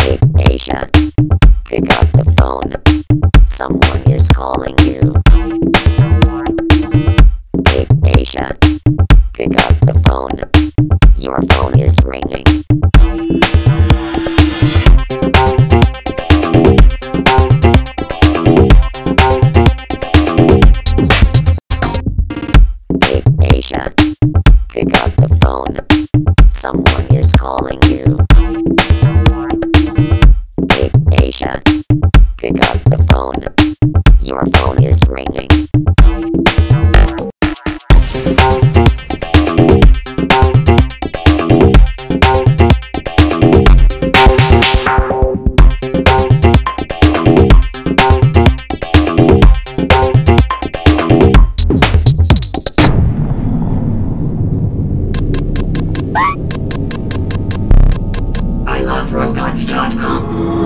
Hey, Aisha, pick up the phone. Someone is calling you. Hey, Aisha, pick up the phone. Your phone is ringing. Hey, Aisha, pick up the phone. Someone is calling you. Hey, Aisha, pick up the phone. Your phone is ringing. I love robots.com.